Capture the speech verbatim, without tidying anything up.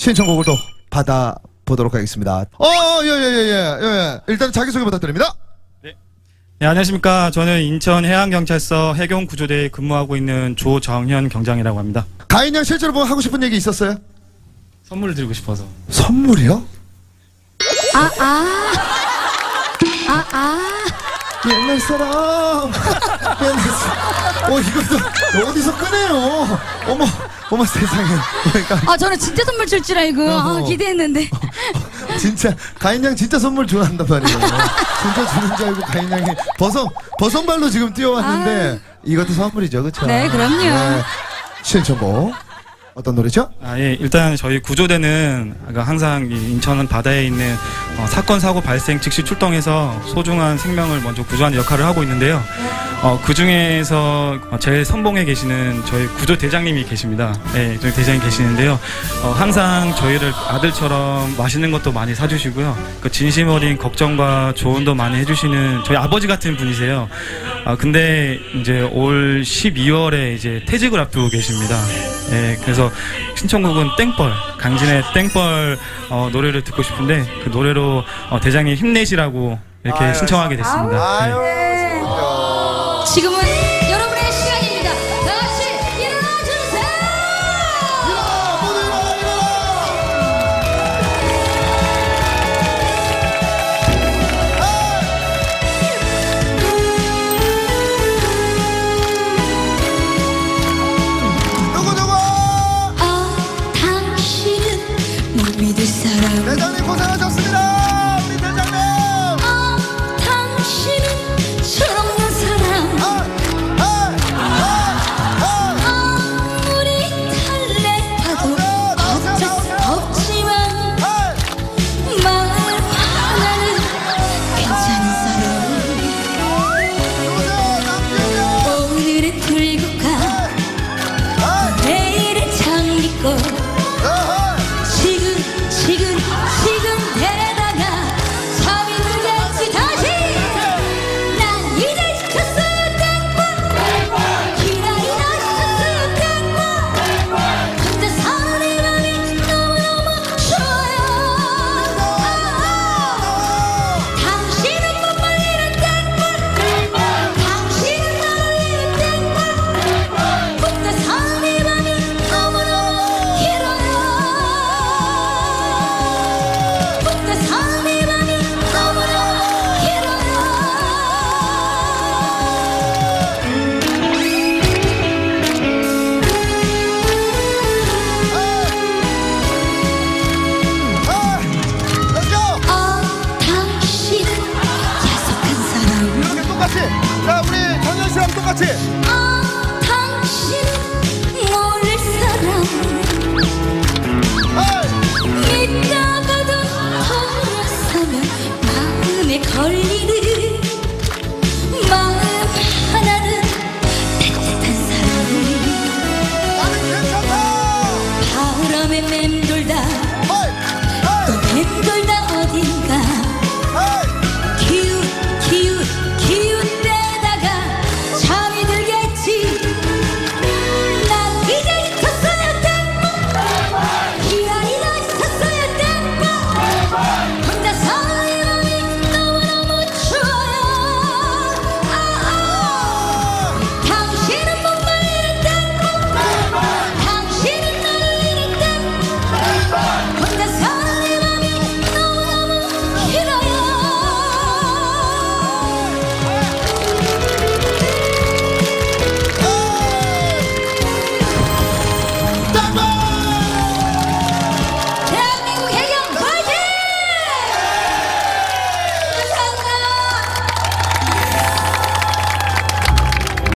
신청곡을 또 받아보도록 하겠습니다. 어, 예, 예, 예, 예, 예. 일단 자기소개 부탁드립니다. 네. 네, 안녕하십니까. 저는 인천 해양경찰서 해경구조대에 근무하고 있는 조정현 경장이라고 합니다. 가인양 실제로 뭐 하고 싶은 얘기 있었어요? 선물을 드리고 싶어서. 선물이요? 아, 아. 아, 아. 옛날 사람. 옛날 사람. 어, 이것도 어디서 꺼내요? 어머, 어머 세상에. 그러니까 아, 저는 진짜 선물 줄 줄 알고 아, 기대했는데. 진짜 가인양 진짜 선물 좋아한단 말이에요. 진짜 주는 줄 알고 가인양이 버섯 버섯발로 지금 뛰어왔는데 아. 이것도 선물이죠, 그렇죠? 네, 그럼요. 네. 신청곡 어떤 노래죠? 아, 예. 일단 저희 구조대는 항상 인천 바다에 있는 어, 사건 사고 발생 즉시 출동해서 소중한 생명을 먼저 구조하는 역할을 하고 있는데요. 어, 그 중에서 제일 선봉에 계시는 저희 구조대장님이 계십니다. 예, 저희 대장님 계시는데요. 어, 항상 저희를 아들처럼 맛있는 것도 많이 사주시고요. 그 진심 어린 걱정과 조언도 많이 해주시는 저희 아버지 같은 분이세요. 아, 근데 이제 올 십이월에 이제 퇴직을 앞두고 계십니다. 예, 그래서 신청곡은 땡벌, 강진의 땡벌 어, 노래를 듣고 싶은데 그 노래로 어, 대장님 힘내시라고 이렇게 아유, 신청하게 됐습니다. 아유, 네. 지금은 여러분의 시간입니다. 다 같이 일어나주세요. 일어나, 모두 일어나, 일어나. 누구 누구? 아, 당신은 못 믿을 사람. 대장님 고생하셨습니다. 우리 대장님. 아, 당신은 철없는 사람. 아, 아, 아, 아. 아무리 달래봐도 어쩔 수 없지만 아. 마음 하나는 괜찮은 사람. 오늘은 들고 가 내일은 장미꽃 지금 지금 지금 데려다가 잠이 들겠지 다시. 난 이제 지켰어 땡벌 기다리다 지켰어 땡벌 혼자 사는 이 맘이 너무너무 좋아요. 당신은 못 말리는 땡벌 당신은 나를 잃은 땡벌 혼자 사는 이 맘이 너무너무 길어요. 혼자 사는 이 맘이 너무너무 길어요. 아, 당신은 야속한 사람. 이렇게 똑같이. 자, 우리 정현 씨랑 똑같이. 아, 당신은 모를 사람. 믿다가도 돌아서면 마음에 걸리는 마음 하나는 따뜻한 사람. 나는 괜찮다. 바람에 맴돌다 또 맴돌다 어딘가